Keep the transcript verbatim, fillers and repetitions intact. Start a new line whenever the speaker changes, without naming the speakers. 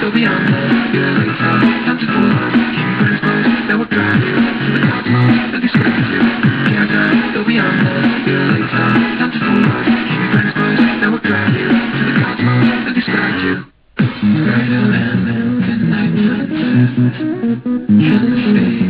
go beyond your little town, not to fool on. Keep you first close, that will drive you to the cosmos that describes you. Can't die, go beyond your little town, not to fool on. Keep you first close, that will drive you to the cosmos that describes you. Right around in the night sunset, in the space.